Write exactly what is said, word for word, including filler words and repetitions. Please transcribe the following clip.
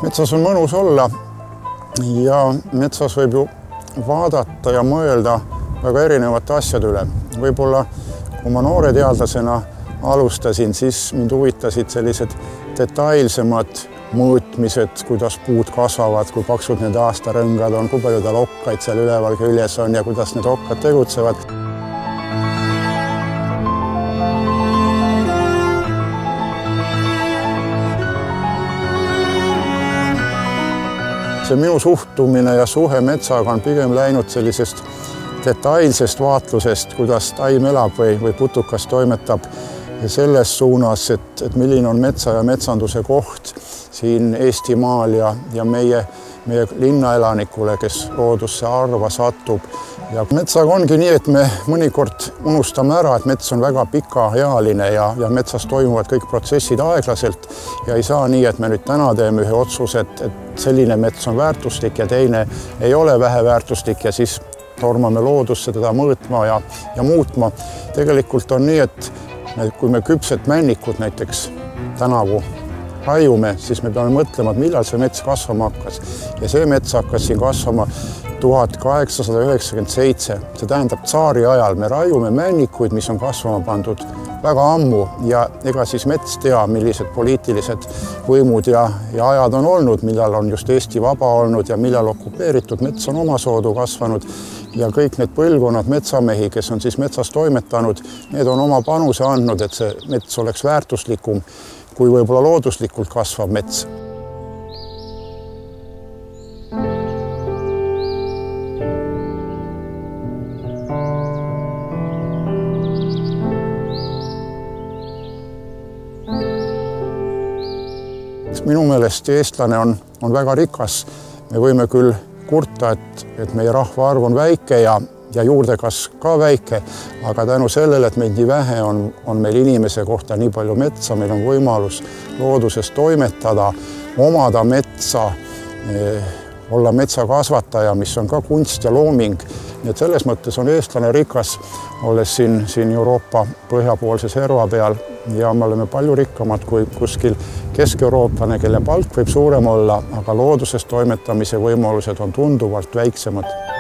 Metsas on mõnus olla ja metsas võib ju vaadata ja mõelda väga erinevate asjade üle. Võib-olla kui ma noore teadlasena alustasin, siis mind huvitasid sellised detailsemad mõõtmised, kuidas puud kasvavad, kui paksud need aastarõngad on, kui palju tal okkaid seal üleval küljes on ja kuidas need okkad tegutsevad. See minu suhtumine ja suhe metsaga on pigem läinud sellisest detailsest vaatlusest, kuidas taim elab või, või putukas toimetab selles suunas, et, et milline on metsa ja metsanduse koht siin Eestimaal ja, ja meie, meie linnaelanikule, kes loodusse harva satub. Ja metsaga ongi nii, et me mõnikord unustame ära, et mets on väga pikaealine ja, ja metsas toimuvad kõik protsessid aeglaselt ja ei saa nii, et me nüüd täna teeme ühe otsuse, et, et selline mets on väärtuslik ja teine ei ole väheväärtuslik ja siis tormame loodusse teda mõõtma ja, ja muutma. Tegelikult on nii, et kui me küpset männikut näiteks tänavu raiume, siis me peame mõtlema, et millal see mets kasvama hakkas. Ja see mets hakkas siin kasvama tuhat kaheksasada üheksakümmend seitse. See tähendab tsaari ajal. Me raiume männikuid, mis on kasvama pandud väga ammu ja ega siis mets tea, millised poliitilised võimud ja, ja ajad on olnud, millal on just Eesti vaba olnud ja millal okupeeritud mets on omasoodu kasvanud. Ja kõik need põlvkonnad metsamehi, kes on siis metsas toimetanud, need on oma panuse andnud, et see mets oleks väärtuslikum kui võib-olla looduslikult kasvav mets. Minu meelest eestlane on, on väga rikas. Me võime küll kurta, et, et meie rahvaarv on väike ja, ja juurdekasv ka väike, aga tänu sellele, et meid nii vähe on, on meil inimese kohta nii palju metsa, meil on võimalus looduses toimetada, omada metsa, eh, olla metsakasvataja, mis on ka kunst ja looming. Nii et selles mõttes on eestlane rikas, olles siin, siin Euroopa põhjapoolse serva peal ja me oleme palju rikkamad kui kuskil kesk-eurooplane, kelle palk võib suurem olla, aga looduses toimetamise võimalused on tunduvalt väiksemad.